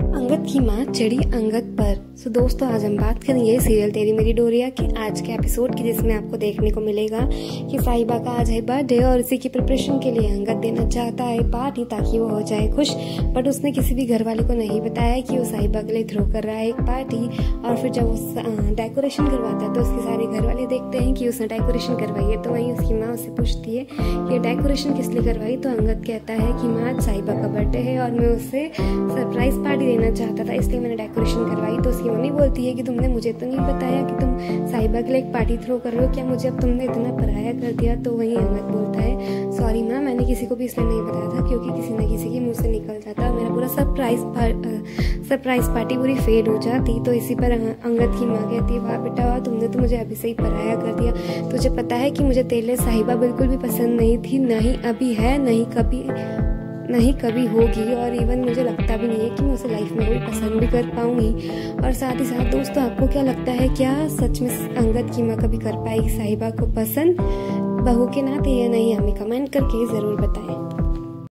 अंगद की माँ चढ़ी अंगद पर। सो दोस्तों, आज हम बात करेंगे सीरियल तेरी मेरी डोरिया के आज के एपिसोड की, जिसमें आपको देखने को मिलेगा कि साहिबा का आज है बर्थडे और इसी की प्रिपरेशन के लिए अंगद देना चाहता है पार्टी ताकि वो हो जाए खुश। बट उसने किसी भी घर वाले को नहीं बताया कि वो साहिबा के लिए थ्रो कर रहा है एक पार्टी। और फिर जब वो डेकोरेशन करवाता है तो उसके सारे घर वाले देखते हैं कि उसने डेकोरेशन करवाई है। तो वहीं उसकी माँ उससे पूछती है कि डेकोरेशन किस लिए करवाई। तो अंगद कहता है कि माँ, आज साहिबा का बर्थडे है और मैं उससे सरप्राइज पार्टी देना चाहता था, इसलिए मैंने डेकोरेशन करवाई। तो उसकी मम्मी बोलती है कि तुमने मुझे तो नहीं बताया कि तुम साहिबा के लिए एक पार्टी थ्रो कर रहे हो, क्या मुझे अब तुमने इतना पराया कर दिया। तो वहीं अंगद बोलता है, सॉरी माँ, मैंने किसी को भी इसलिए नहीं बताया था क्योंकि किसी न किसी के मुंह से निकल जाता, मेरा पूरा सरप्राइज पार्टी पूरी फेल हो जाती। तो इसी पर अंगद की माँ कहती है, वाह बेटा वाह, तुमने तो मुझे अभी से ही पराया कर दिया। तुझे पता है कि मुझे तेरे लिए साहिबा बिल्कुल भी पसंद नहीं थी, नहीं अभी है, नहीं कभी होगी, और इवन मुझे लगता भी नहीं है कि मैं उसे लाइफ में कोई पसंद भी कर पाऊंगी। और साथ ही साथ दोस्तों, आपको क्या लगता है, क्या सच में अंगद की माँ कभी कर पाएगी साहिबा को पसंद बहू के नाते या नहीं? हमें कमेंट करके ज़रूर बताएं।